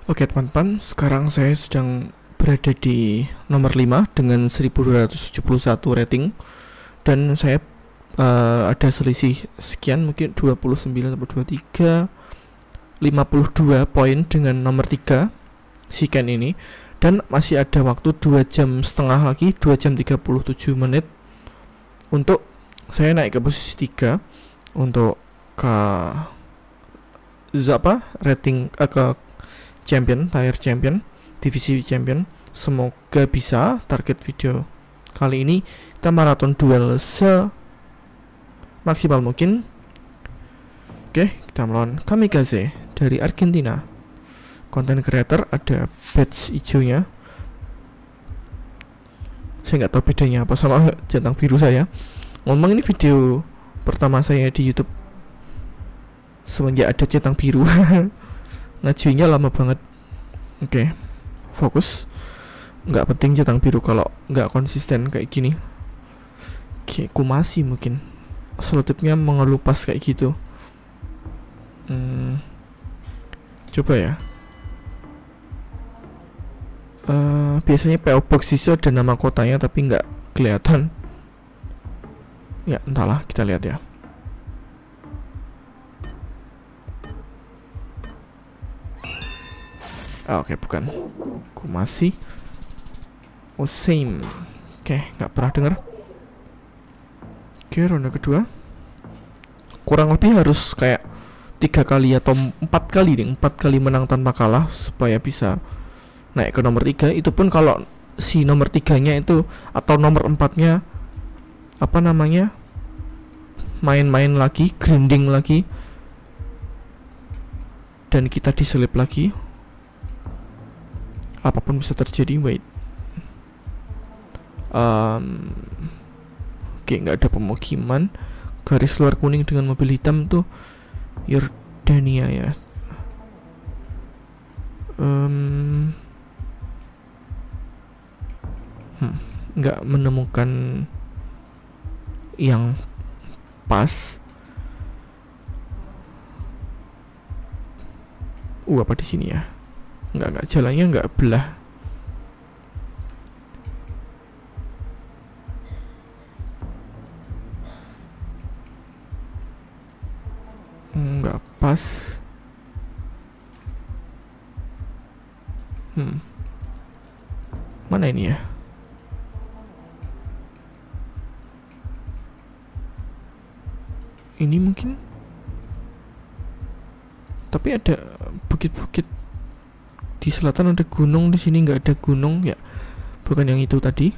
Oke teman-teman, sekarang saya sedang berada di nomor 5 dengan 1271 rating. Dan saya ada selisih sekian, mungkin 29 atau 23, 52 poin dengan nomor 3 si Ken ini. Dan masih ada waktu 2 jam setengah lagi, 2 jam 37 menit untuk saya naik ke posisi 3 untuk ke rating ke champion, tier champion, divisi champion. Semoga bisa target video kali ini kita maraton duel semaksimal mungkin. Oke, kita melawan Kamikaze dari Argentina. Content creator, ada badge hijaunya. Saya nggak tahu bedanya apa sama centang biru saya. Ngomong, ini video pertama saya di YouTube semenjak ada centang biru. Ngajuinnya lama banget. Oke, fokus. Nggak penting centang biru kalau nggak konsisten kayak gini. Oke, Kumasi mungkin selotipnya mengelupas kayak gitu. Coba ya. Biasanya PO Box itu ada nama kotanya tapi nggak kelihatan. Ya entahlah, kita lihat ya. Oke, bukan Kumasi. Same. Oke, nggak pernah dengar. Oke, ronde kedua. Kurang lebih harus kayak 3 kali atau 4 kali nih, 4 kali menang tanpa kalah supaya bisa naik ke nomor 3. Itu pun kalau si nomor 3-nya itu atau nomor 4-nya apa namanya, main-main lagi, grinding lagi, dan kita diselip lagi. Apapun bisa terjadi. Wait. Oke, nggak ada pemukiman. Garis luar kuning dengan mobil hitam tuh Yordania ya. Nggak menemukan yang pas. Apa di sini ya? Nggak, jalannya nggak belah. Nggak pas. Mana ini ya? Ini mungkin. Tapi ada bukit-bukit. Di selatan ada gunung, di sini nggak ada gunung ya. Bukan yang itu tadi.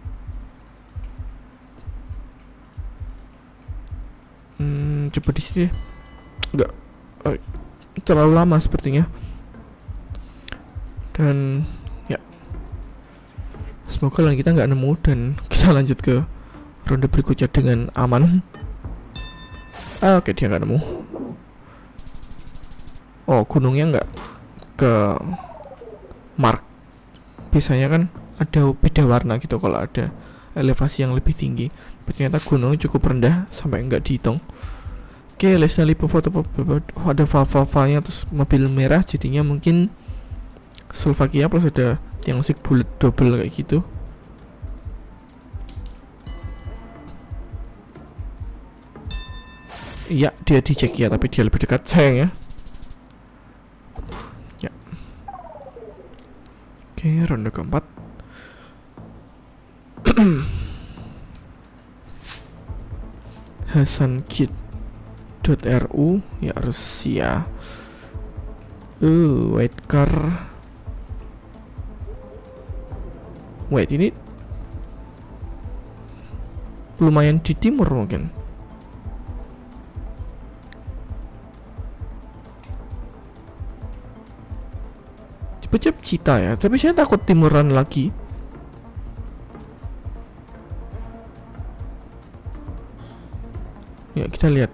Coba di sini. Nggak terlalu lama sepertinya. Dan ya, semoga lawan kita nggak nemu dan kita lanjut ke ronde berikutnya dengan aman. Oke, dia nggak nemu. Oh, gunungnya nggak ke mark. Biasanya kan ada beda warna gitu kalau ada elevasi yang lebih tinggi. Ternyata gunung cukup rendah sampai nggak dihitung. Oke, Leslie foto ada Fava-Fava-nya, terus mobil merah, jadinya mungkin Slovakia plus ada yang sik bullet double kayak gitu. Iya, dia di Czechia tapi dia lebih dekat, sayang ya. Oke, ronde keempat. Hasan Kid.ru ya, Rusia. White car. Wait, ini lumayan di timur mungkin. Cepet Cita ya, tapi saya takut timuran lagi. Ya, kita lihat.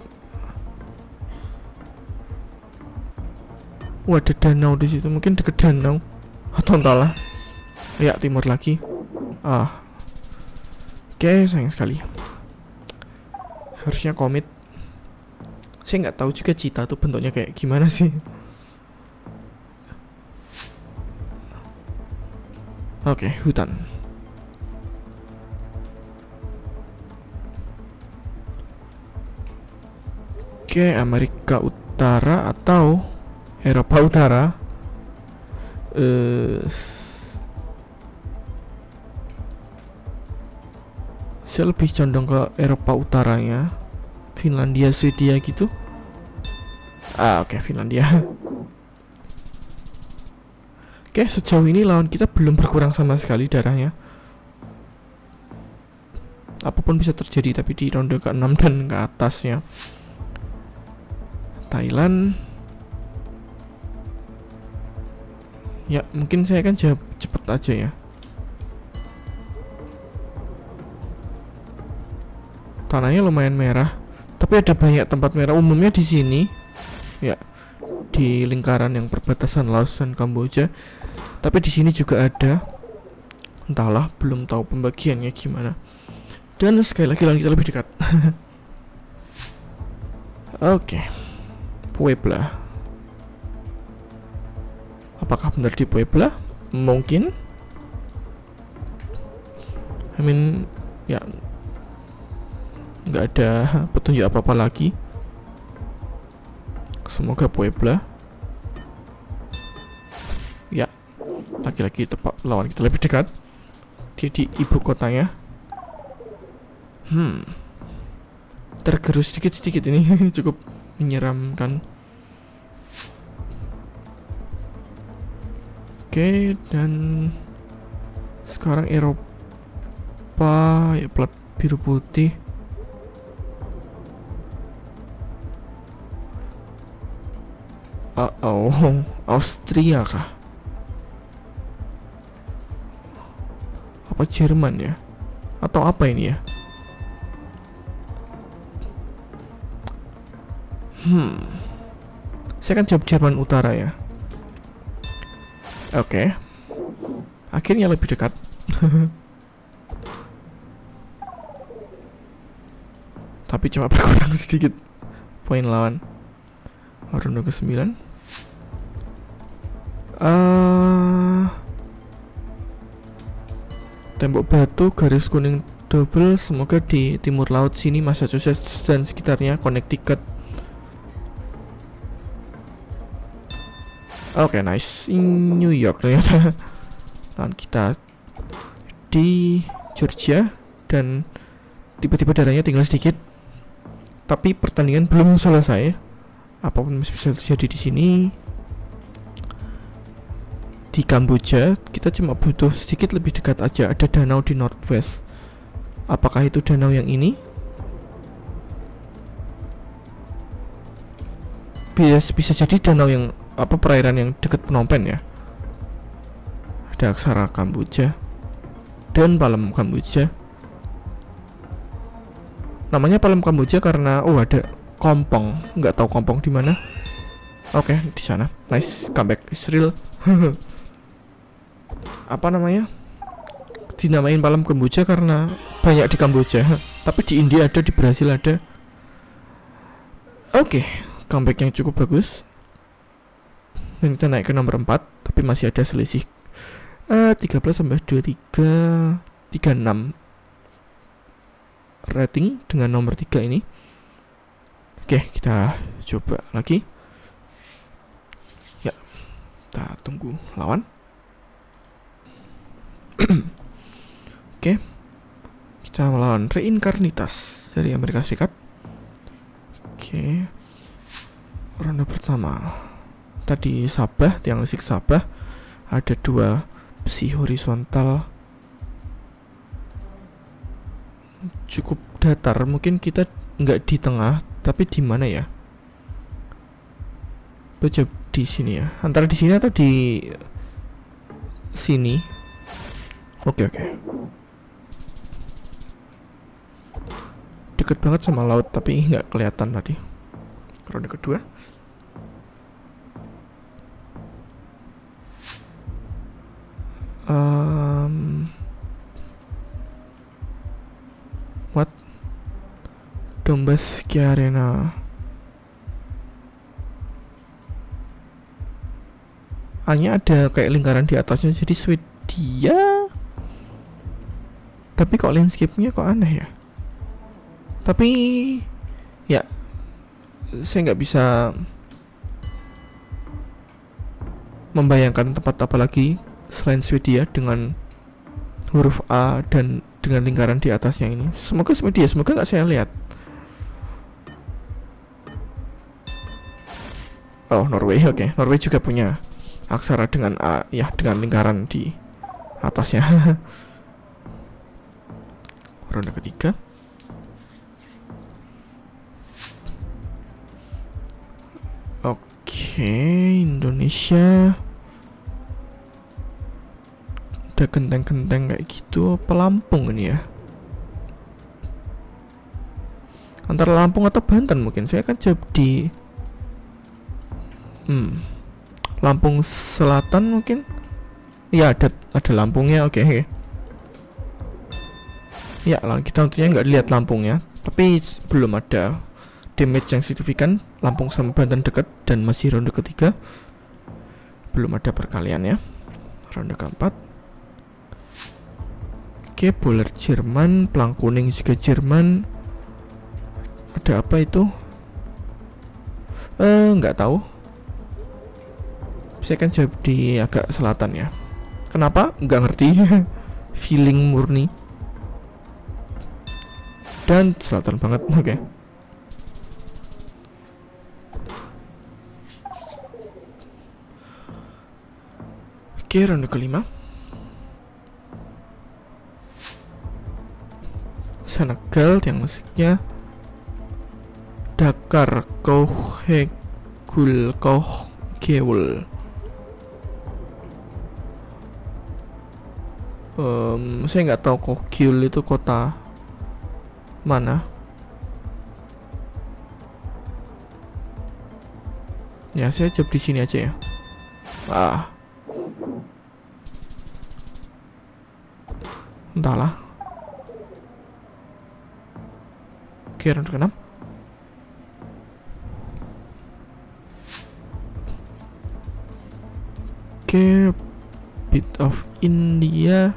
Ada danau di situ, mungkin deket danau atau entahlah. Ya, timur lagi. Oke, sayang sekali. Harusnya komit. Saya nggak tahu juga Cita tuh bentuknya kayak gimana sih. Oke, hutan. Oke, Amerika Utara atau Eropa Utara. Saya lebih condong ke Eropa Utaranya, Finlandia, Swedia gitu. Oke, Finlandia. Oke, sejauh ini lawan kita belum berkurang sama sekali darahnya. Apapun bisa terjadi, tapi di ronde ke-6 dan ke atasnya. Thailand. Ya, mungkin saya akan jawab cepet aja ya. Tanahnya lumayan merah, tapi ada banyak tempat merah umumnya di sini. Ya, di lingkaran yang perbatasan Laos dan Kamboja. Tapi di sini juga ada. Entahlah, belum tahu pembagiannya gimana. Dan sekali lagi lawan kita lebih dekat. Oke. Puebla. Apakah benar di Puebla? Mungkin. Ya, nggak ada petunjuk apa-apa lagi. Semoga Puebla. Ya, lagi-lagi tepat lawan kita lebih dekat. Dia di ibu kotanya. Tergerus sedikit-sedikit ini. Cukup menyeramkan. Oke, dan sekarang Eropa ya, plat biru putih. Austria kah? Apa Jerman ya? Atau apa ini ya? Saya kan jawab Jerman Utara ya. Oke. Akhirnya lebih dekat. Tapi cuma berkurang sedikit poin lawan. Ronde ke-9. Tembok batu, garis kuning double. Semoga di timur laut sini, Massachusetts dan sekitarnya, Connecticut. Oke, nice. New York ternyata. Dan kita di Georgia. Dan tiba-tiba darahnya tinggal sedikit. Tapi pertandingan belum selesai. Apapun masih bisa terjadi di sini. Di Kamboja kita cuma butuh sedikit lebih dekat aja. Ada danau di northwest. Apakah itu danau yang ini? Bisa jadi danau yang perairan yang dekat Phnom Penh ya. Ada aksara Kamboja dan Palem Kamboja. Namanya Palem Kamboja karena ada Kompong. Nggak tahu Kompong di mana. Oke, di sana. Nice, comeback Israel. Apa namanya? Dinamain Palem Kamboja karena banyak di Kamboja. Tapi di India ada, di Brasil ada. Oke, comeback yang cukup bagus. Dan kita naik ke nomor 4, tapi masih ada selisih 13 sampai 23 36 rating dengan nomor 3 ini. Oke, kita coba lagi. Ya, kita tunggu lawan. Oke, kita melawan Reincarnitas dari Amerika Serikat. Oke, ronde pertama. Tadi Sabah, tiang listrik Sabah. Ada 2 besi horizontal. Cukup datar. Mungkin kita nggak di tengah, tapi di mana ya? Baca di sini ya. Antara di sini atau di sini. Oke. Deket banget sama laut, tapi nggak kelihatan tadi. Ronde kedua. What? Donbass Arena. A-nya ada kayak lingkaran di atasnya, jadi Swedia, tapi kok landscape-nya kok aneh ya. Tapi ya saya nggak bisa membayangkan tempat apa lagi selain Swedia dengan huruf A dan dengan lingkaran di atasnya ini. Semoga Swedia, semoga nggak saya lihat. Oh, Norway, oke. Norway juga punya aksara dengan A, ya, dengan lingkaran di atasnya. Ronde ketiga. Oke, Indonesia. Ada genteng-genteng kayak gitu. Apa Lampung ini ya? Antara Lampung atau Banten mungkin. Saya akan jawab di Lampung Selatan mungkin. Ya, ada Lampungnya, oke. Ya, kita tentunya nggak lihat Lampungnya, tapi belum ada damage yang signifikan. Lampung sama Banten dekat dan masih ronde ketiga. Belum ada perkalian ya. Ronde keempat. Oke, bola Jerman, pelang kuning juga Jerman. Ada apa itu? Nggak tahu. Saya akan jawab di agak selatan ya. Kenapa? Nggak ngerti. Feeling murni. Dan selatan banget, oke. Oke, ronde kelima. Senegal yang musiknya Dakar Kohegul Kohgeul. Saya nggak tahu Kohgeul itu kota mana. Ya, saya jawab di sini aja ya. Entahlah. Oke, ronde ke-6. Oke, bit of India.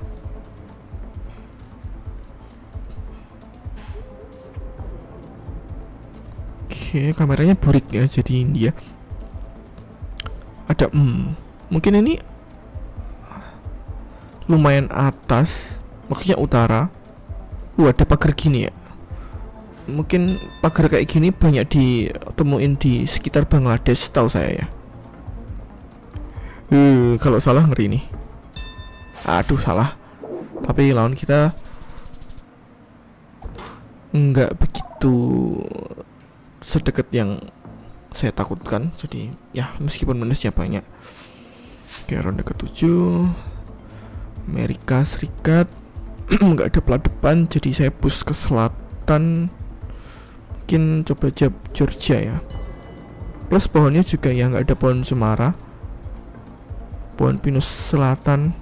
Oke, kameranya burik ya, jadi India. Ada mungkin ini lumayan atas, maksudnya utara. Ada pagar gini ya. Mungkin pagar kayak gini banyak ditemuin di sekitar Bangladesh, tahu saya ya. Kalau salah ngeri nih. Aduh, salah. Tapi lawan kita nggak begitu sedekat yang saya takutkan. Jadi ya, meskipun minusnya banyak. Oke, ronde ke-7. Amerika Serikat. Nggak ada plat depan, jadi saya push ke selatan. Mungkin coba jawab Georgia ya. Plus pohonnya juga ya, nggak ada pohon cemara. Pohon pinus selatan.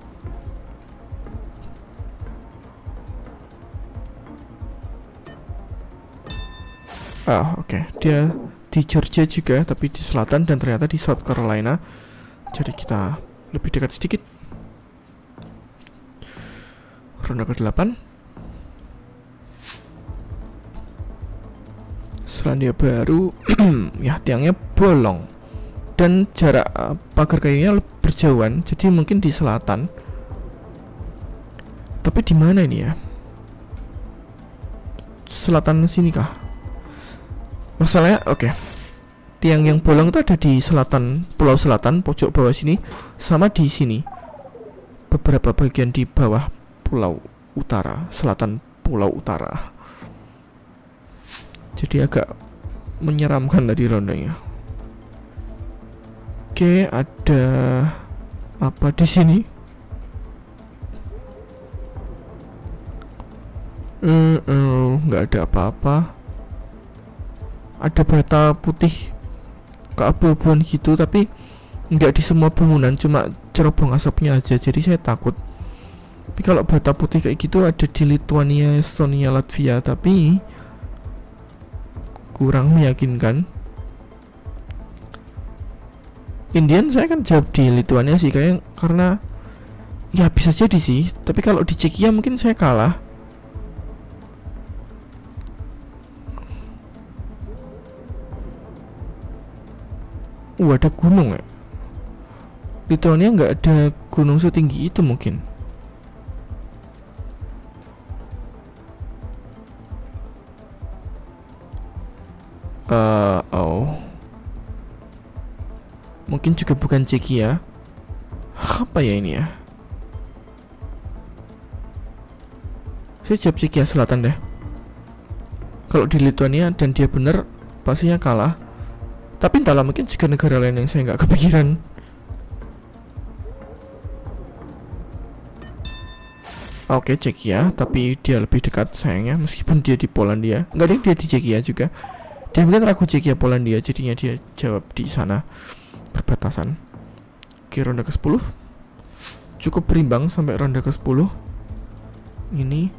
Oke. Dia di Georgia juga, tapi di selatan, dan ternyata di South Carolina. Jadi kita lebih dekat sedikit. Ronde ke-8. Selandia Baru. Ya, tiangnya bolong dan jarak pagar kayunya berjauhan, jadi mungkin di selatan. Tapi di mana ini ya? Selatan sini kah? Masalahnya, oke. Tiang yang bolong itu ada di selatan, pulau selatan, pojok bawah sini, sama di sini. Beberapa bagian di bawah pulau utara, selatan pulau utara. Jadi agak menyeramkan tadi rondanya. Oke, ada apa di sini? Nggak ada apa-apa. Ada bata putih keabu-abuan gitu, tapi nggak di semua bangunan, cuma cerobong asapnya aja. Jadi saya takut. Tapi kalau bata putih kayak gitu ada di Lithuania, Estonia, Latvia, tapi kurang meyakinkan. Indian saya kan jawab di Lithuania sih, kayak karena Ya bisa jadi sih, tapi kalau di Czechia mungkin saya kalah. Ada gunung ya. Lituania nggak ada gunung setinggi itu mungkin. Oh, mungkin juga bukan Czechia. Apa ya ini ya? Saya jawab Czechia Selatan deh. Kalau di Lituania dan dia bener, pastinya kalah. Tapi entahlah, mungkin juga negara lain yang saya nggak kepikiran. Oke, Czechia, tapi dia lebih dekat sayangnya, meskipun dia di Polandia. Nggak ada yang dia di Czechia juga. Dia mungkin ragu Czechia Polandia, jadinya dia jawab di sana perbatasan. Oke, ronde ke-10 cukup berimbang sampai ronde ke-10. Ini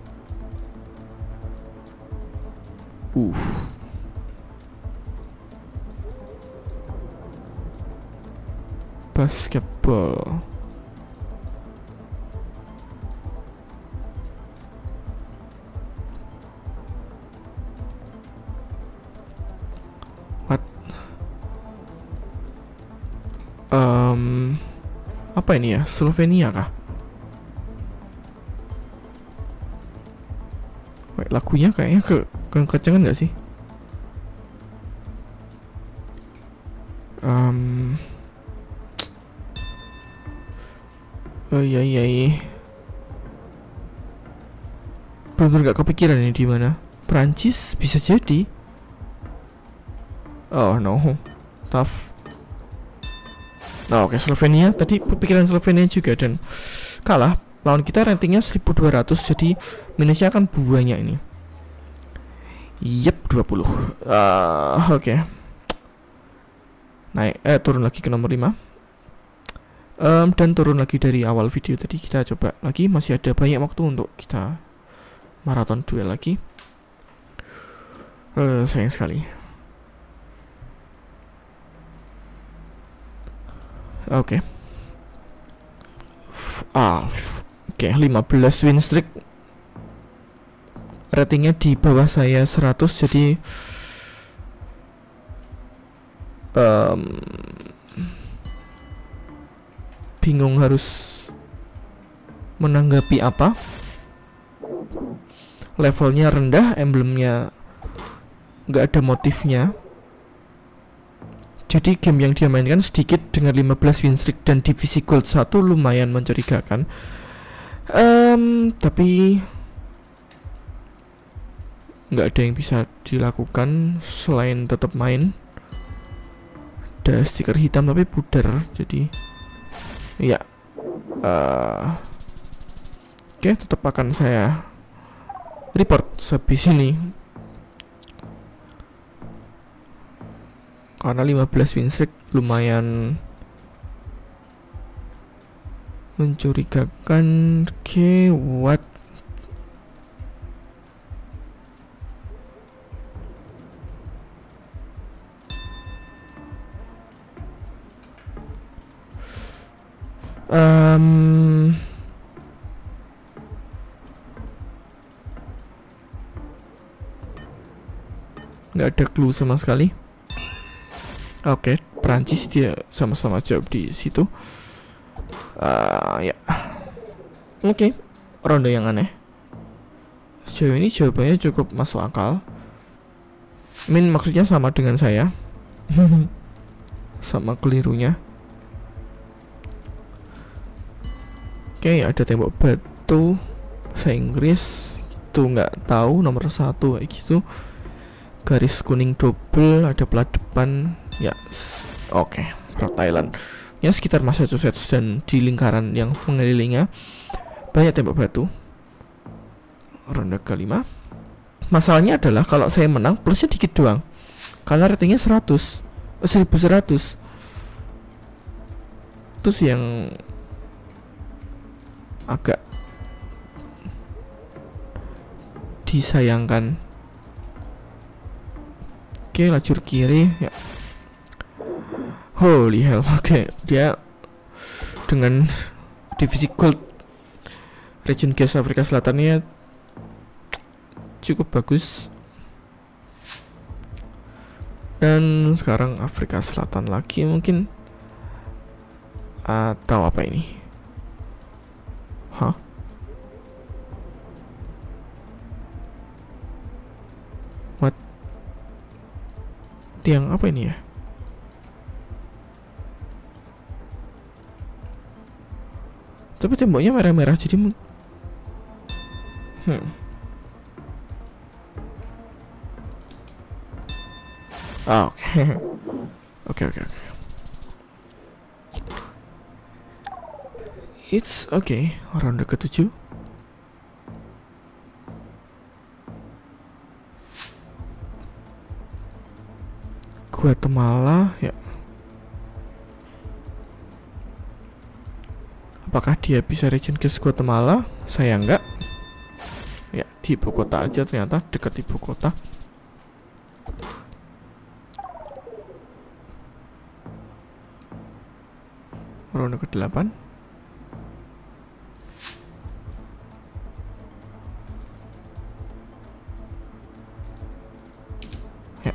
basketball. What? Apa ini ya? Slovenia kah? Wait, lagunya kayaknya kekencengan nggak sih? Oh iya. Bener-bener gak kepikiran ini di mana. Prancis bisa jadi. Oh no, tough. Nah, oke, Slovenia. Tadi pikiran Slovenia juga dan kalah. Lawan kita ratingnya 1200, jadi minusnya akan banyak ini. Yep, 20. Oke. Naik, turun lagi ke nomor 5. Dan turun lagi dari awal video tadi. Kita coba lagi, masih ada banyak waktu untuk kita maraton duel lagi. Sayang sekali. Oke. 15 win streak. Ratingnya di bawah saya 100, jadi bingung harus menanggapi apa. Levelnya rendah, emblemnya nggak ada motifnya. Jadi game yang dia mainkan sedikit dengan 15 win streak dan divisi gold 1 lumayan mencurigakan. Tapi nggak ada yang bisa dilakukan selain tetap main. Ada stiker hitam tapi pudar, jadi ya. Oke, tetap akan saya report habis ini. Karena 15 win streak lumayan mencurigakan. Oke, what? Nggak ada clue sama sekali. Oke, Prancis dia sama-sama jawab di situ. Ya. Oke, ronde yang aneh. Sejauh ini jawabannya cukup masuk akal. Maksudnya sama dengan saya. Sama kelirunya. Oke, ada tembok batu bahasa Inggris. Itu nggak tahu, nomor 1 kayak gitu. Garis kuning double, ada plat depan. Ya, oke, Rhode Island. Ya, sekitar Massachusetts dan di lingkaran yang mengelilinginya banyak tembok batu. Ronde ke-5. Masalahnya adalah kalau saya menang plusnya dikit doang. Karena ratingnya 1100. Terus yang agak disayangkan. Oke, lajur kiri ya. Holy hell. Oke, dia dengan divisi gold region gas Afrika Selatannya cukup bagus. Dan sekarang Afrika Selatan lagi mungkin, atau apa ini? Hah? What? Tiang apa ini ya? Tapi temboknya merah-merah jadi Oke. Oke. It's okay. Ronde ke-7. Guatemala ya. Apakah dia bisa region ke Guatemala? Saya enggak. Ya, di ibu kota aja ternyata, dekat ibu kota. Ronde ke-8. Ya.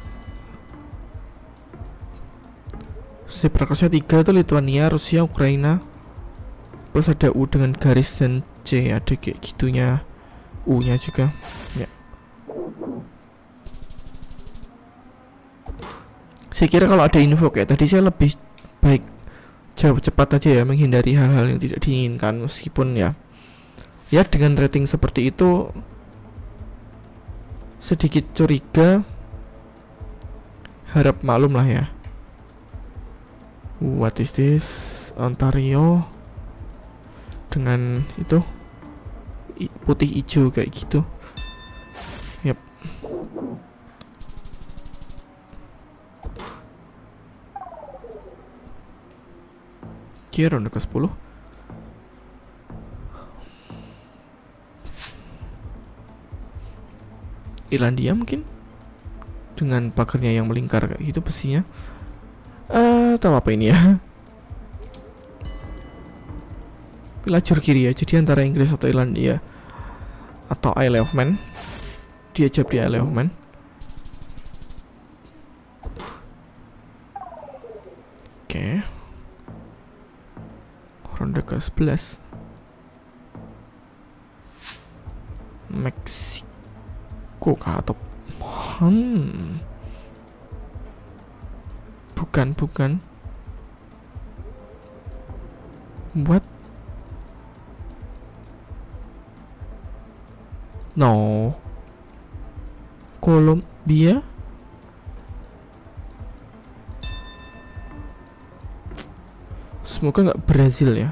Zebra crossnya 3 itu Lituania, Rusia, Ukraina. Plus ada U dengan garis dan C, ada kayak gitunya, U-nya juga. Ya. Saya kira kalau ada info kayak tadi saya lebih baik jawab cepat aja ya, menghindari hal-hal yang tidak diinginkan. Meskipun ya dengan rating seperti itu sedikit curiga, harap maklum lah ya. What is this? Ontario dengan itu putih hijau kayak gitu. Yap. Kira ronde ke-10. Irlandia mungkin dengan pagarnya yang melingkar kayak gitu besinya. Tahu apa ini ya? Lajur kiri ya, jadi antara Inggris atau Irlandia atau Isle of Man. Dia jawab di Isle of Man. Oke. Ronde ke-11. Meksiko kah atau bukan. What? No. Kolombia? Semoga nggak Brazil ya.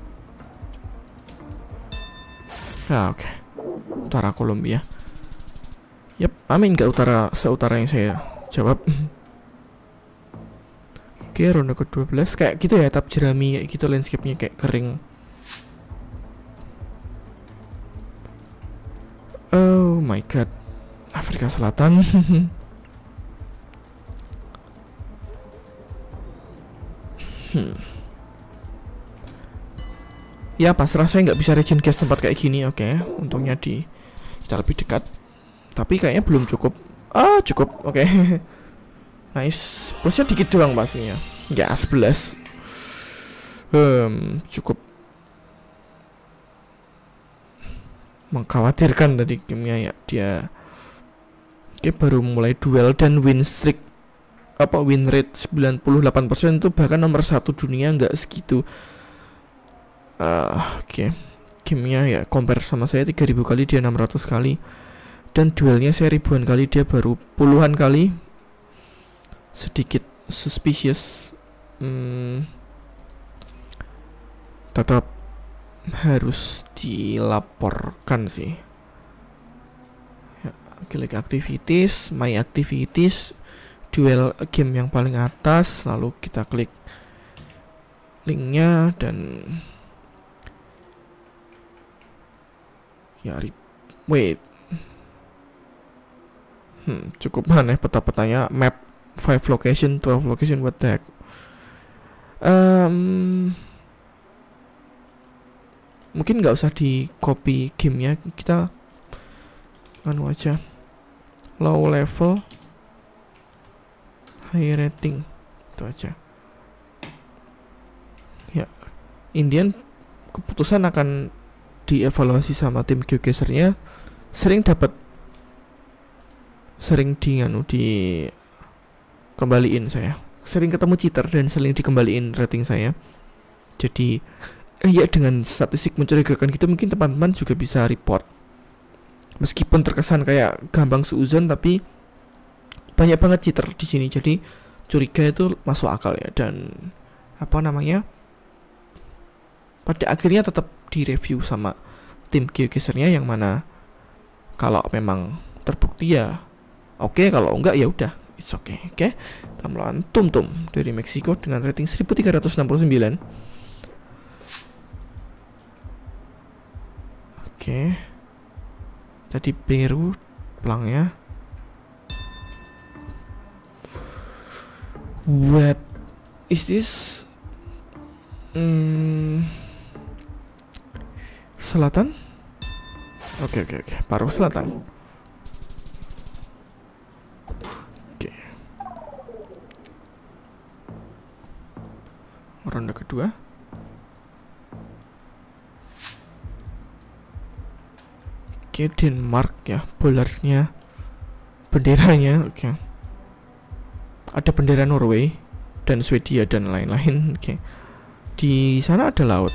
Oke. Utara Kolombia. Yap, amin nggak seutara yang saya jawab. Oke, ronde ke-12 kayak gitu ya, tap jerami kayak gitu, landscape-nya kayak kering. Oh my god. Afrika Selatan. Ya pasrah, saya nggak bisa region gas tempat kayak gini. Oke, untungnya kita lebih dekat. Tapi kayaknya belum cukup. Cukup. Oke. Nice. Plusnya dikit doang pastinya. Ya 11. Cukup mengkhawatirkan tadi gamenya ya. Dia baru mulai duel dan win rate 98% itu bahkan nomor 1 dunia, nggak segitu. Oke. Gamenya ya compare sama saya 3000 kali, dia 600 kali. Dan duelnya saya ribuan kali, dia baru puluhan kali. Sedikit suspicious. Tetap harus dilaporkan sih ya. Klik activities, my activities, duel game yang paling atas, lalu kita klik linknya dan ya wait. Cukup aneh peta-petanya. Map 5 location, 12 location, what the heck. Mungkin nggak usah di copy gamenya, kita anu aja, low level high rating itu aja ya. Indian keputusan akan dievaluasi sama tim GeoGuessr-nya, sering dikembaliin saya, sering ketemu cheater dan sering dikembaliin rating saya. Jadi ya dengan statistik mencurigakan gitu mungkin teman-teman juga bisa report. Meskipun terkesan kayak gampang seuzon, tapi banyak banget cheater di sini. Jadi curiga itu masuk akal ya, dan pada akhirnya tetap direview sama tim GeoGuessr-nya, yang mana kalau memang terbukti ya oke, kalau enggak ya udah it's okay. Oke. Kita melawan Tum dari Meksiko dengan rating 1369. Oke. Tadi Peru pelangnya. What is this? Selatan? Oke. Paruh Selatan. Oke. Ronde kedua. Oke, Denmark ya, bolarnya, benderanya. Oke. Ada bendera Norway dan Swedia dan lain-lain. Oke. Di sana ada laut.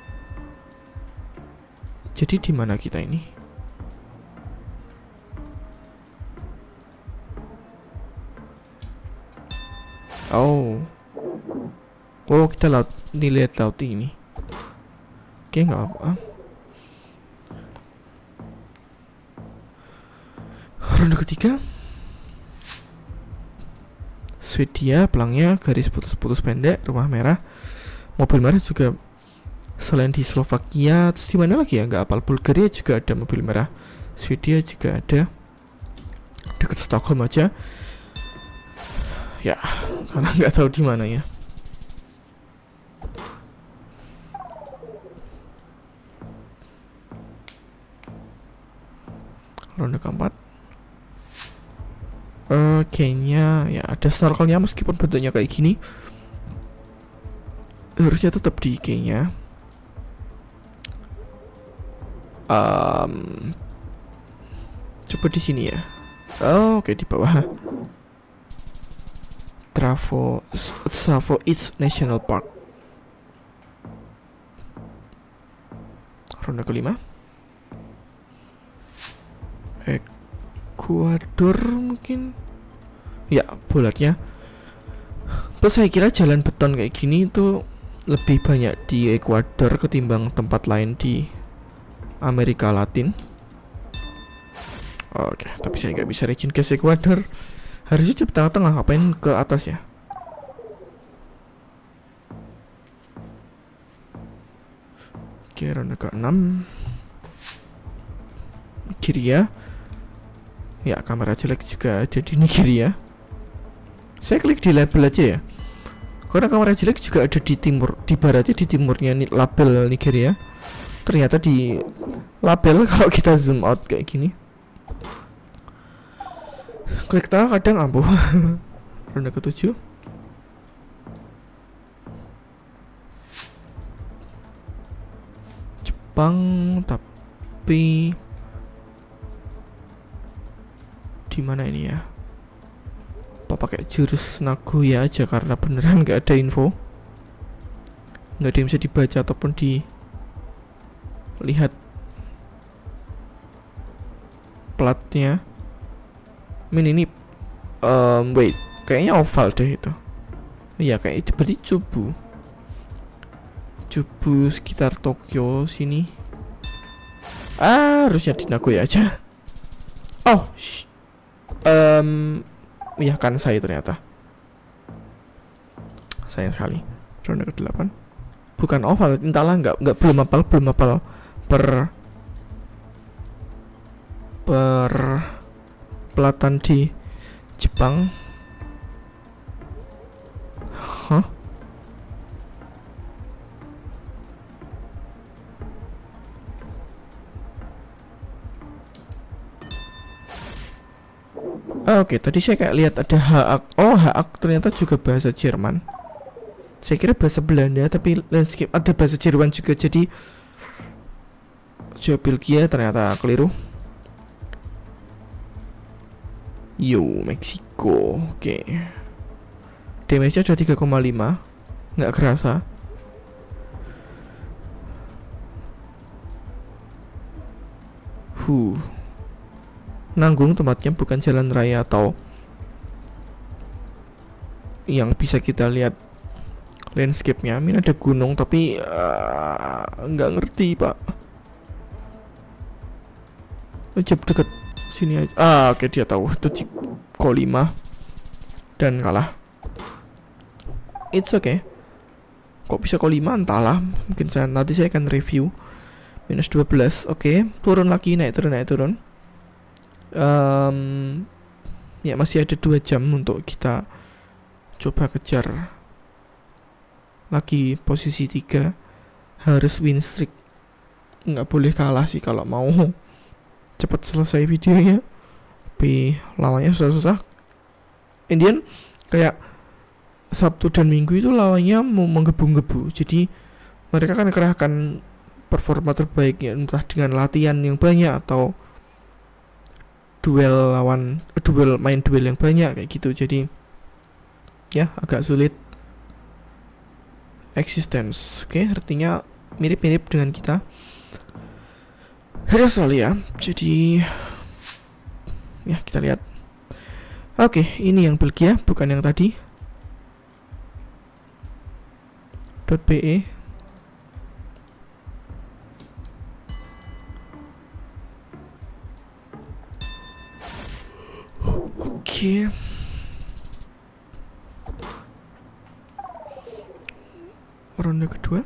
Jadi di mana kita ini? Oh, kita lihat laut ini. Oke, nggak apa-apa. Ronde ketiga. Swedia pelangnya garis putus-putus pendek, rumah merah, mobil merah juga. Selain di Slovakia, terus di mana lagi ya? Nggak apal. Bulgaria juga ada mobil merah. Swedia juga ada. Dekat Stockholm aja. Ya, karena nggak tahu di mana ya. Ronde keempat. Kayaknya ya ada snorkelnya, meskipun bentuknya kayak gini. Harusnya tetap di kayaknya. Coba di sini ya. Oke, di bawah. Tsavo East National Park. Ronde kelima. Ekuador mungkin. Ya, bolarnya. Terus saya kira jalan beton kayak gini itu lebih banyak di Ekuador ketimbang tempat lain di Amerika Latin. Oke, tapi saya nggak bisa region guys Ekuador. Harusnya di tengah-tengah, ngapain ke atas ya? Oke, ronde ke-6. Nigeria. Ya, kamera jelek juga ada di Nigeria. Saya klik di label aja ya. Karena kamera jelek juga ada di timur, di baratnya, di timurnya label Nigeria. Ternyata di label kalau kita zoom out kayak gini. Klik tengah kadang ampuh. Ronde ke-7. Jepang, tapi di mana ini ya? Apa pakai jurus Nagoya aja karena beneran nggak ada info, nggak ada yang bisa dibaca ataupun dilihat platnya. Ini wait, kayaknya oval deh itu. Iya, kayak itu berarti Cubu sekitar Tokyo sini. Harusnya di Nagoya aja. Oh, ya kan saya ternyata. Sayang sekali. Ronde ke-8. Bukan oval, entahlah, nggak belum hafal pelatan di Jepang. Oke, tadi saya kayak lihat ada Haak. Oh, Haak ternyata juga bahasa Jerman. Saya kira bahasa Belanda, tapi landscape ada bahasa Jerman juga. Jadi Jawa Belgia ternyata keliru. Yo, Meksiko. Oke. Damage-nya ada 3,5. Nggak kerasa. Nanggung tempatnya, bukan jalan raya atau yang bisa kita lihat landscape-nya. Ini ada gunung tapi nggak ngerti pak. Coba deket sini aja. Oke, dia tahu itu Ko5 dan kalah. It's okay. Kok bisa Ko5 entahlah. Mungkin nanti saya akan review. Minus 12. Oke, turun lagi, naik turun. Ya masih ada 2 jam untuk kita coba kejar lagi posisi 3. Harus win streak, nggak boleh kalah sih kalau mau cepat selesai videonya. Tapi lawannya susah-susah. Indian kayak Sabtu dan Minggu itu lawannya mau menggebu-gebu. Jadi mereka kan kerahkan performa terbaiknya, entah dengan latihan yang banyak atau main duel yang banyak kayak gitu. Jadi ya agak sulit existence. Oke, artinya mirip-mirip dengan kita dari Australia. Jadi ya kita lihat. Oke, ini yang Belgia, bukan yang tadi. .be. Oke. Ronde kedua.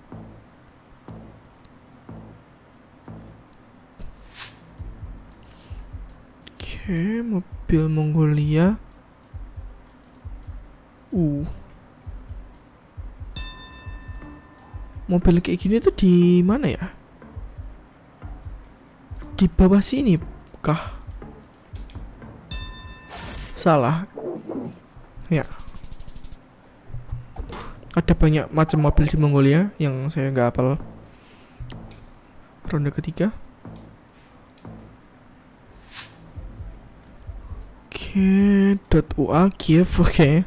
Oke, mobil Mongolia. Mobil kayak gini tuh di mana ya? Di bawah sini kah? Salah. Ya. Ada banyak macam mobil di Mongolia yang saya nggak hafal. Ronde ketiga. Oke, .ua Kiev. Oke.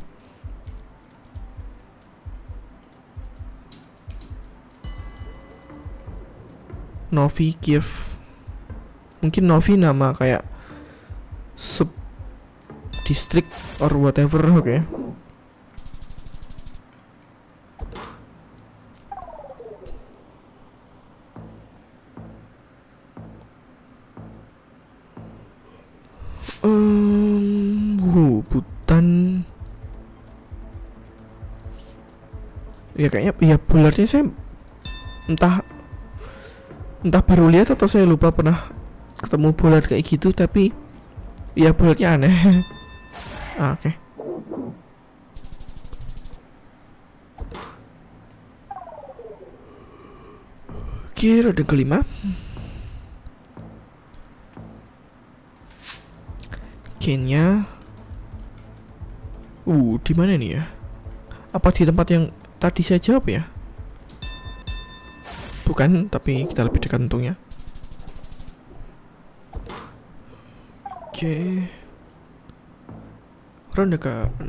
Novi Kiev. Mungkin Novi nama kayak sub district or whatever. Oke. Butan. Ya kayaknya ya bulatnya saya entah baru lihat atau saya lupa pernah ketemu bulat kayak gitu, tapi ya bulatnya aneh. Oke. Oke, ronde kelima. Kenya. Di mana nih ya? Apa di tempat yang tadi saya jawab ya? Bukan, tapi kita lebih dekat untungnya. Oke. Ronde ke-6.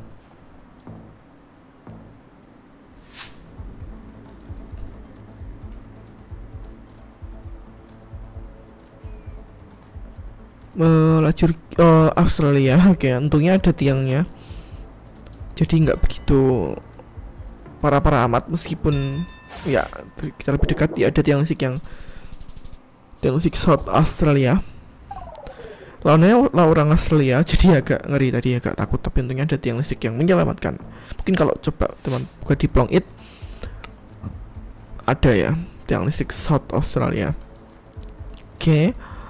Lajur Australia. Oke, untungnya ada tiangnya. Jadi nggak begitu parah-parah amat, meskipun ya kita lebih dekat. Ya ada tiang listrik South Australia. Lawannya orang Australia, jadi agak ngeri tadi, agak takut. Tapi untungnya ada tiang listrik yang menyelamatkan. Mungkin kalau coba teman buka di Plong It, ada ya tiang listrik South Australia. Oke.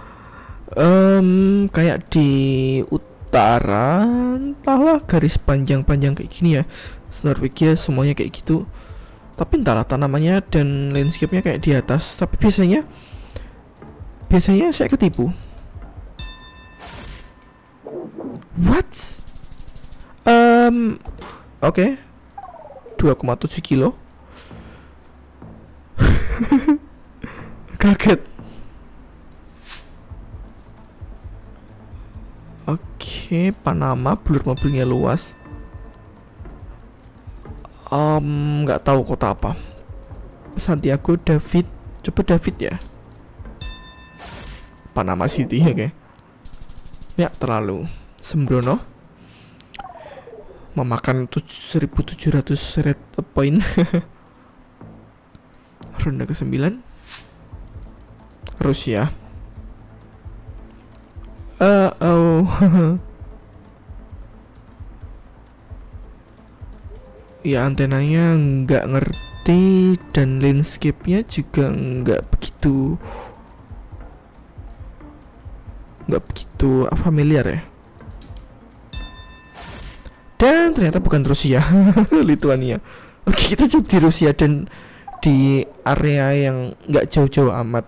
Kayak di utara, entahlah, garis panjang-panjang kayak gini ya. Norwegia semuanya kayak gitu. Tapi entahlah tanamannya dan landscape-nya kayak di atas. Tapi biasanya saya ketipu. What? Oke. 2,7 kilo. Kaget. Oke, Panama, blur mobilnya luas. Nggak tahu kota apa. Santiago, David. Coba David ya. Panama City, oke. Ya, terlalu sembrono. Memakan 1700 red point. Ronde ke-9. Rusia. Ya, antenanya nggak ngerti dan landscape-nya juga nggak begitu familiar ya. Dan ternyata bukan Rusia. Lituania. Oke, kita coba di Rusia dan di area yang nggak jauh-jauh amat.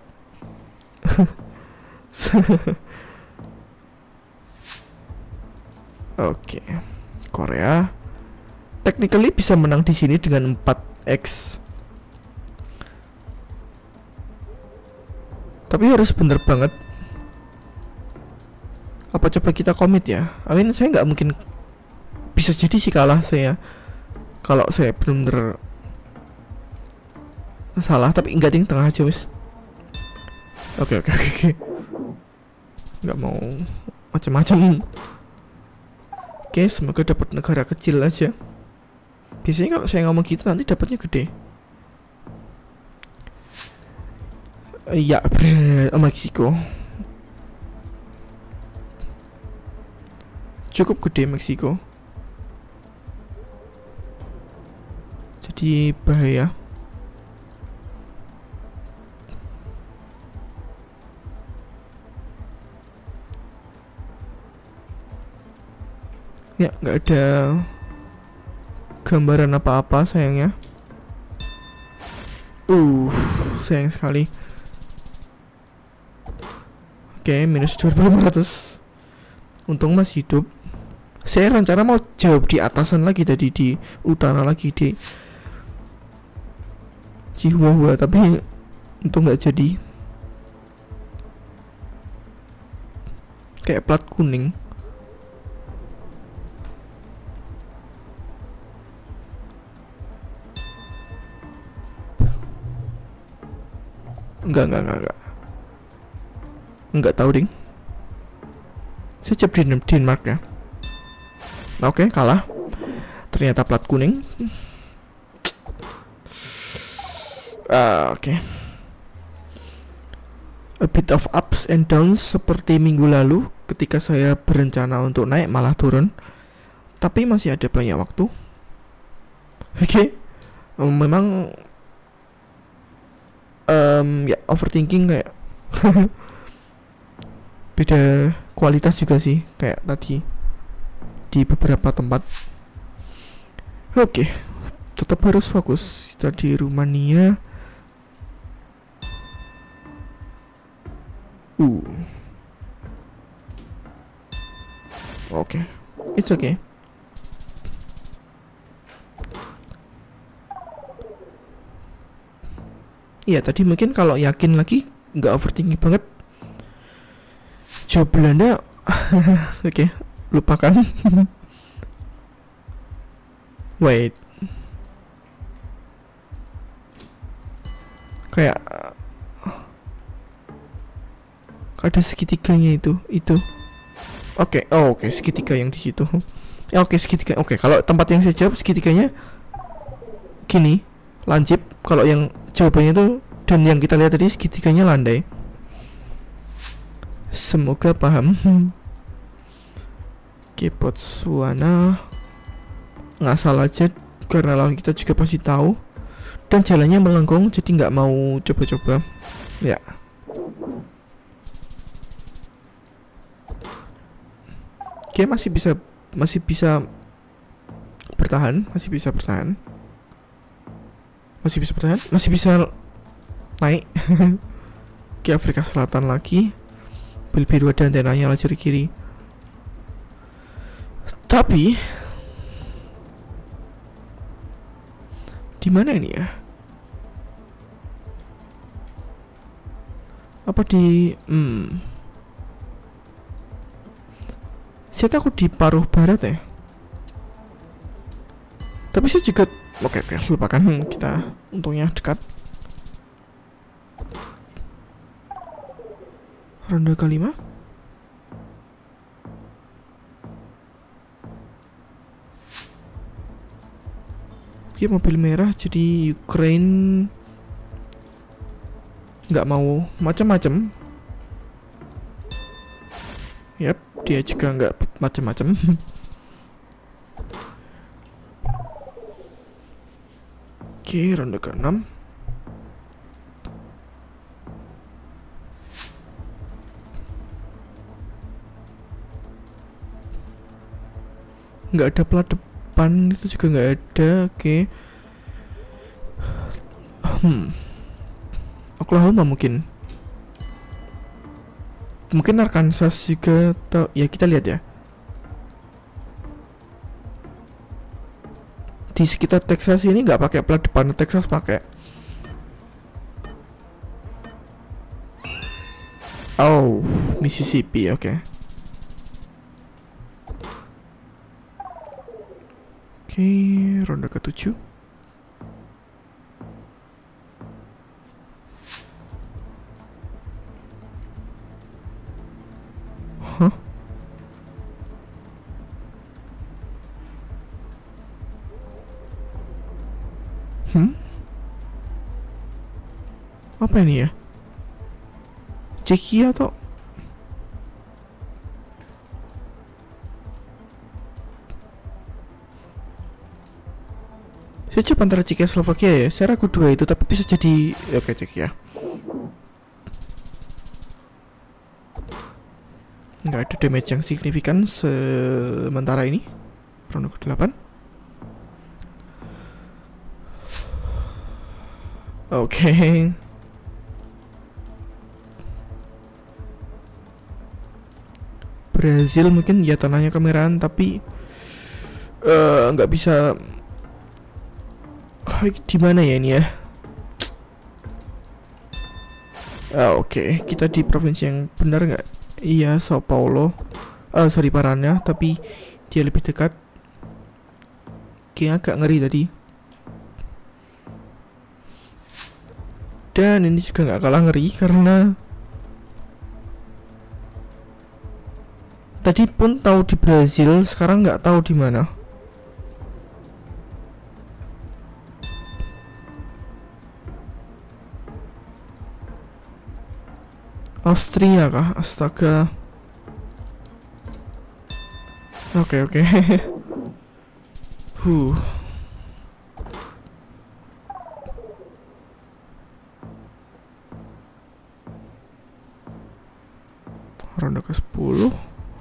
Oke, Korea. Technically bisa menang di sini dengan 4x. Tapi harus bener banget. Apa coba kita komit ya? Saya nggak mungkin. Bisa jadi sih kalah saya. Kalau saya bener-bener salah, tapi enggak ding, tengah aja wis. Oke. Nggak mau macam-macam. Oke, semoga dapat negara kecil aja. Biasanya kalau saya ngomong gitu nanti dapatnya gede. Ya, Meksiko. Cukup gede Meksiko. Jadi bahaya. Ya, nggak ada gambaran apa-apa sayangnya. Sayang sekali. Oke, minus 2500. Untung masih hidup. Saya rencana mau jawab di atasan lagi tadi, di utara lagi, di Chihuahua, tapi untung nggak jadi. Kayak plat kuning. Enggak tahu ding. Saya coba di Denmark ya. Oke, kalah. Ternyata plat kuning. Oke. A bit of ups and downs seperti minggu lalu ketika saya berencana untuk naik malah turun. Tapi masih ada banyak waktu. Oke. Memang ya overthinking kayak beda kualitas juga sih kayak tadi di beberapa tempat. Oke, tetap harus fokus. Kita di Rumania. Oke, it's okay. Iya, tadi mungkin kalau yakin lagi nggak overthinking banget. Jawab Belanda. Oke, lupakan. Wait. Kayak ada segitiganya itu. Oke, oke, segitiga yang di situ. Ya, oke, segitiga. Oke, kalau tempat yang saya jawab segitiganya gini, lancip. Kalau yang jawabannya tuh dan yang kita lihat tadi segitiganya landai. Semoga paham. Oke, Botswana. Ngasal aja karena lawan kita juga pasti tahu. Dan jalannya melengkung, jadi nggak mau coba-coba. Ya. Oke, masih bisa bertahan, masih bisa naik. Ke Afrika Selatan lagi. Bil biru ada antenanya lajur kiri. Tapi di mana ini ya? Apa di saya takut di paruh barat ya. Tapi saya juga oke, lupakan, kita untungnya dekat. Ronde kelima. Oke, mobil merah, jadi Ukraine nggak mau macam-macam. Yap, dia juga nggak macam-macam. Oke, ronde ke-6. Nggak ada plat depan, itu juga nggak ada. Oke. Oklahoma mungkin Arkansas juga, atau ya kita lihat ya. Di sekitar Texas ini nggak pakai plat depan, Texas pakai. Oh, Mississippi, oke. Oke, ronde ke-7. Hah? Apa ini ya? Ceki atau saya coba antara Ceki dan Slovakia ya. Saya ragu dua itu, tapi bisa jadi oke, Ceki ya. Nggak ada damage yang signifikan sementara ini. Ronde ke-8. Oke. Brazil mungkin ya tanahnya kemerahan, tapi nggak bisa. Di mana ya ini ya? Oke, kita di provinsi yang benar nggak? Iya, Sao Paulo. Sorry Parana, tapi dia lebih dekat. Kayak agak ngeri tadi. Dan ini juga nggak kalah ngeri karena tadi pun tahu di Brazil, sekarang nggak tahu di mana. Austria kah? Astaga. Oke. Ronde ke-10.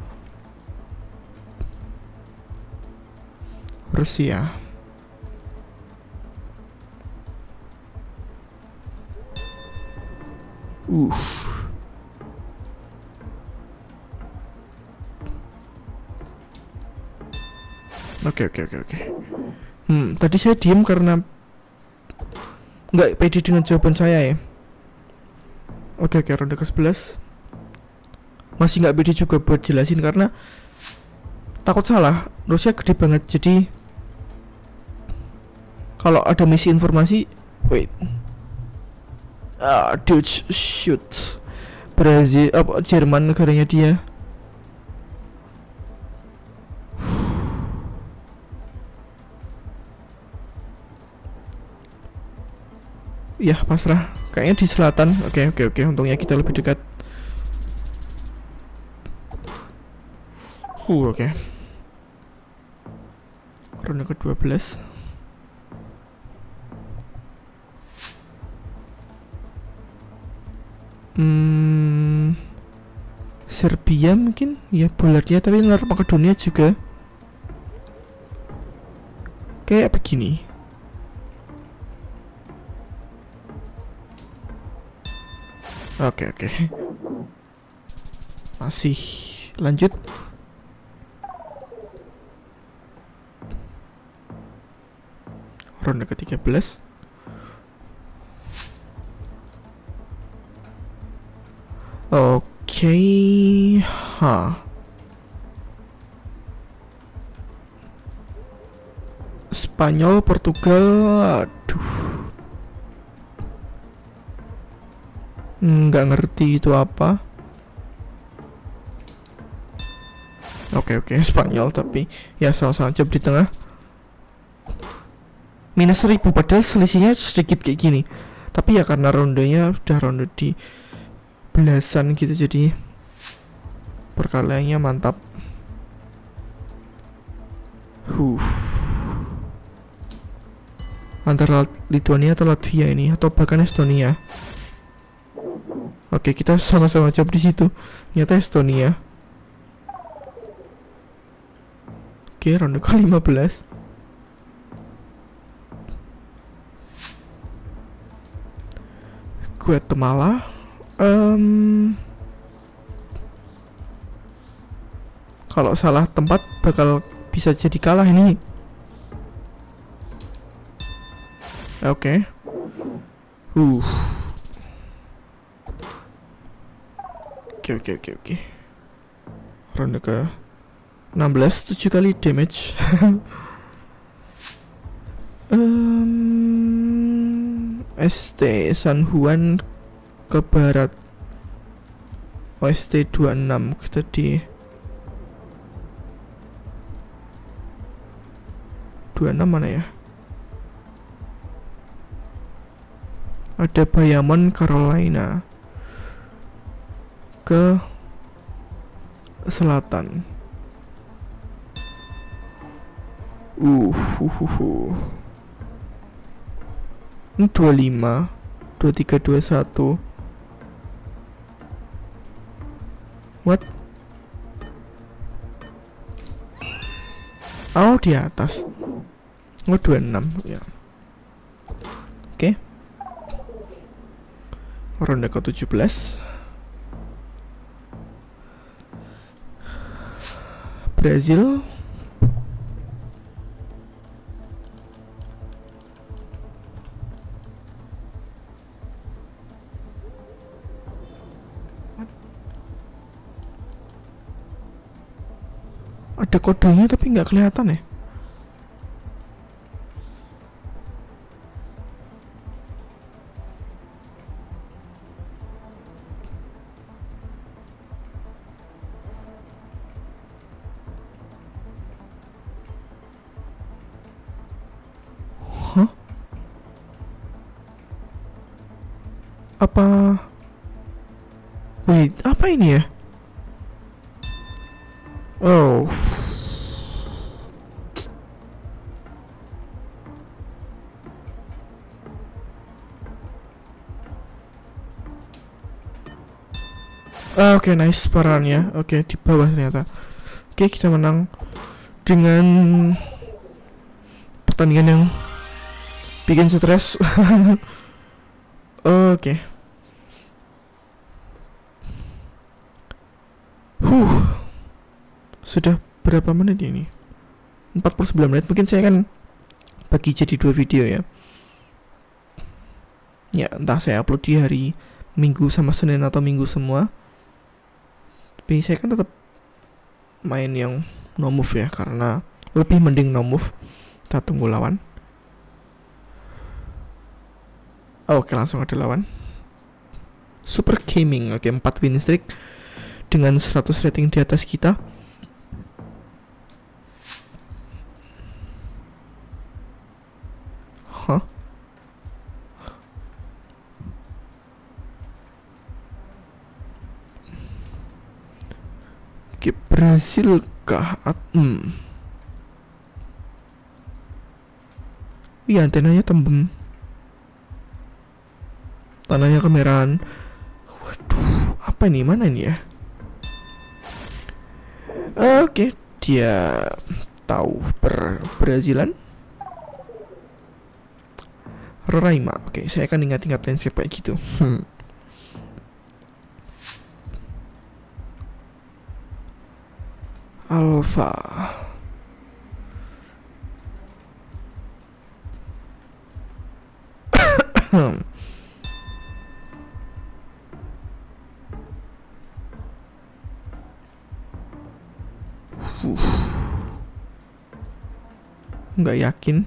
Rusia. Oke. Tadi saya diem karena nggak pede dengan jawaban saya ya. Oke, ronde ke-11. Masih nggak pede juga buat jelasin karena takut salah. Rusia gede banget, jadi kalau ada misi informasi, wait. Dude, shoot. Brazil, Jerman negaranya dia. Ya, pasrah. Kayaknya di selatan. Oke. Untungnya kita lebih dekat. Oke. Ronde ke-12. Serbia mungkin ya, bulatnya, tapi Makedonia juga kayak begini. Oke. Masih lanjut. ronde ke-13. Oke, Spanyol, Portugal, aduh, nggak ngerti itu apa. Oke, Spanyol, tapi ya sama-sama job di tengah. Minus 1000, padahal selisihnya sedikit kayak gini. Tapi ya karena rondenya udah ronde di belasan gitu, jadi perkaliannya mantap. Antara Lithuania atau Latvia ini, atau bahkan Estonia. Oke, kita sama-sama job di situ. Ternyata Estonia. Oke, ronde ke-15. Guatemala. Kalau salah tempat bakal bisa jadi kalah ini. Oke. Oke. Ronde ke 16, 7 kali damage. ST San Juan ke barat. OST 26 kita di 26 mana ya? Ada Bayamon, Carolina ke selatan. Ini 25, 23, 21. What? Oh, di atas. Oh, 26 ya. Oke. Ronde ke-17. Brazil. Ada kodenya tapi nggak kelihatan ya. Apa? Wait, apa ini ya? Oh. Oke, nice perannya. Oke, di bawah ternyata. Oke, kita menang dengan pertandingan yang bikin stres. Oke. Sudah berapa menit ini? 49 menit. Mungkin saya akan bagi jadi 2 video ya. Ya, entah saya upload di hari Minggu sama Senin atau Minggu semua. Tapi saya kan tetap main yang no move ya, karena lebih mending no move. Kita tunggu lawan. Oke, langsung ada lawan. Super Gaming. Oke, 4 win streak dengan 100 rating di atas kita. Oke, Brasil kah? Iya, antenanya tembem. Tanahnya kemerahan. Waduh, apa ini? Mana ini ya? Oke, dia tahu Brazilan. Roraima. Oke, saya akan ingat-ingat landscape kayak gitu. Alpha. Nggak yakin.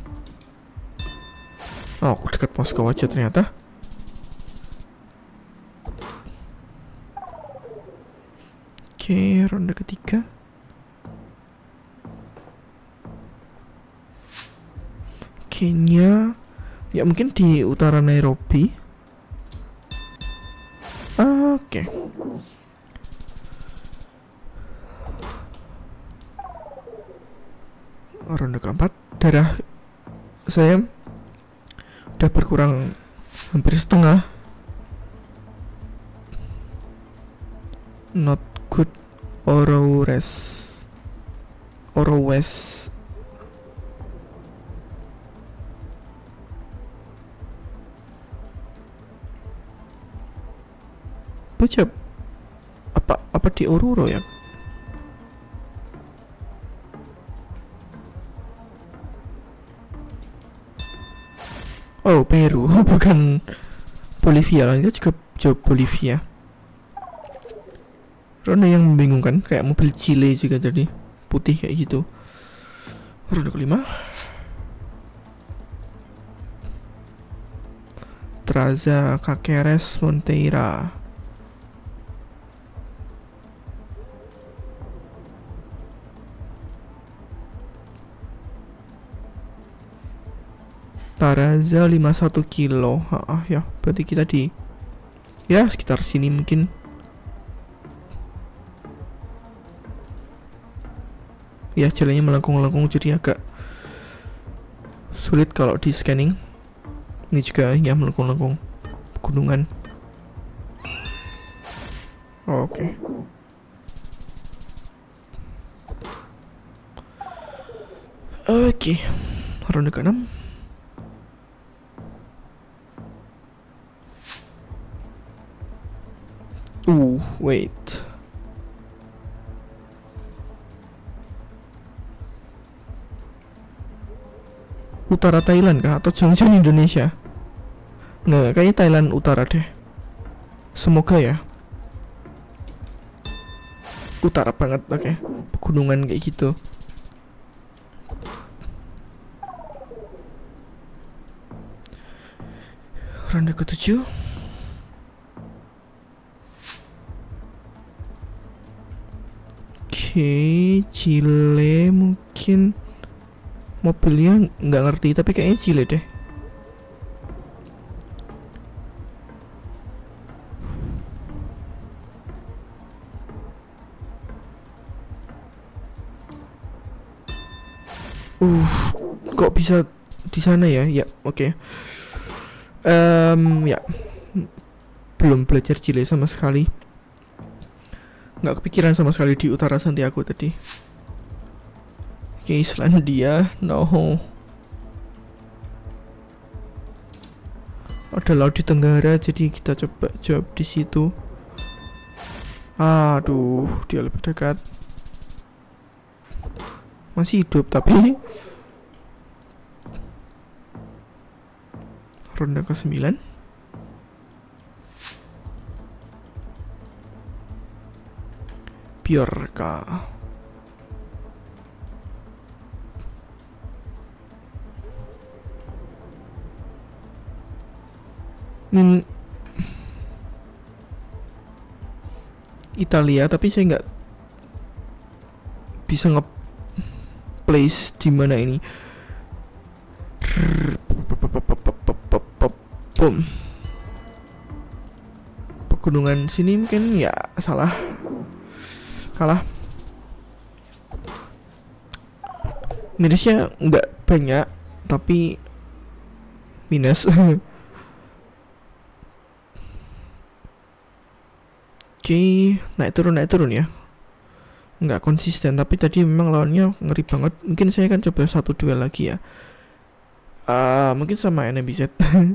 Oh, aku dekat Moskow aja ternyata. Oke, ronde ketiga. Kenya. Ya mungkin di utara Nairobi. Oke. Ronde keempat. Darah saya udah berkurang hampir setengah. Not good. Orowes. Baca apa di Oruro ya? Oh, Peru, bukan Bolivia. Itu juga jauh Bolivia. Ronde yang membingungkan, kayak mobil Chile juga jadi putih kayak gitu. Ronde kelima. Traza Caceres Monteira. Taraza 51 kilo. Ya, berarti kita di ya sekitar sini mungkin. Ya, jalannya melengkung-lengkung jadi agak sulit kalau di scanning. Ini juga ya melengkung-lengkung gunungan. Oke. Oke. Ronde ke-6. Wait. Utara Thailand kah? Atau jangan-jangan Indonesia? Nggak, kayaknya Thailand utara deh. Semoga ya. Utara banget, oke. Pegunungan kayak gitu. Ronde ke-7. Oke, Chile mungkin mobilnya nggak ngerti tapi kayaknya Chile deh. Kok bisa di sana ya? Ya, oke. Ya, belum belajar Chile sama sekali. Nggak kepikiran sama sekali di utara Santiago tadi. Oke, Islandia, no. Ada laut di Tenggara, jadi kita coba jawab di situ. Aduh, dia lebih dekat. Masih hidup tapi. Ronde ke-9. Biorka. Italia, tapi saya nggak bisa nge-place di mana ini. Pegunungan sini mungkin ya salah. Kalah. Minusnya nggak banyak, tapi minus. Oke, naik turun ya. Nggak konsisten, tapi tadi memang lawannya ngeri banget. Mungkin saya akan coba 1-2 lagi ya. Mungkin sama NMBZ.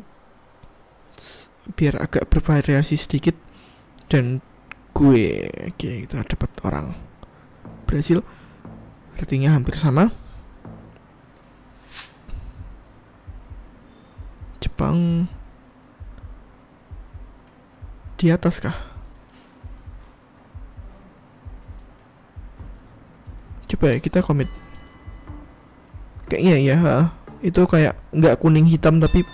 Biar agak bervariasi sedikit. Dan gue, oke, kita dapat orang Brasil, ratingnya hampir sama. Jepang, Di atas kah? Coba ya kita komit. Kayaknya ya, itu kayak nggak kuning hitam tapi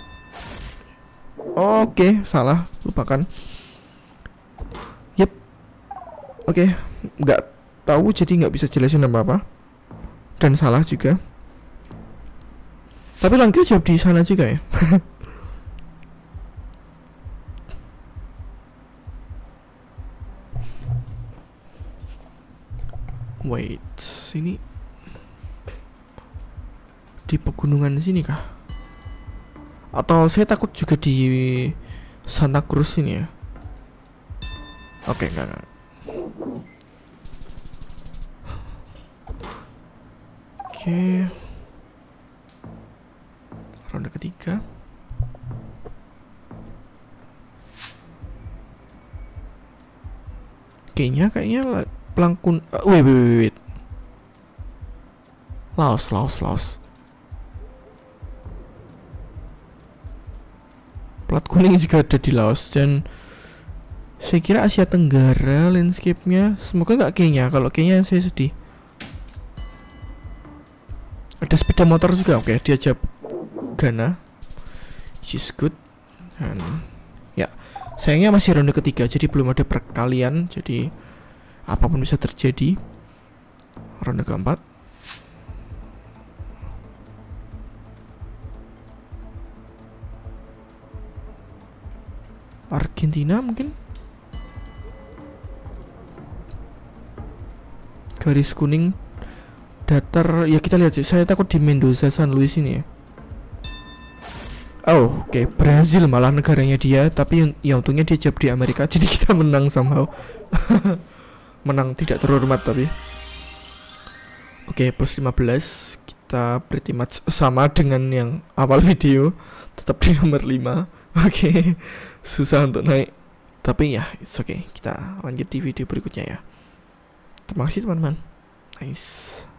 oke, salah, lupakan. Yep. Oke, nggak tahu jadi nggak bisa jelasin apa-apa. Dan salah juga. Tapi Langkir jawab di sana juga ya. Wait, sini di pegunungan sini kah? Atau saya takut juga di Santa Cruz ini ya? Oke, enggak. Oke. Ronde ketiga. Kayaknya pelangkun. Wait. Laos. Plat kuning juga ada di Laos dan saya kira Asia Tenggara landscape-nya. Semoga nggak Kenya. Kalau Kenya saya sedih. Ada sepeda motor juga. Oke, diajak Ghana. Which is good. Dan ya, sayangnya masih ronde ketiga, jadi belum ada perkalian. Jadi apapun bisa terjadi. Ronde keempat. Argentina mungkin. Garis kuning datar. Ya kita lihat sih. Saya takut di Mendoza, San Luis ini ya. Oh, oke. Brazil malah negaranya dia. Tapi ya untungnya dia jawab di Amerika. Jadi kita menang somehow. Menang tidak terhormat tapi. Oke, plus 15. Kita pretty much sama dengan yang awal video. Tetap di nomor 5. Oke. Susah untuk naik. Tapi ya, it's okay. Kita lanjut di video berikutnya ya. Terima kasih teman-teman. Nice.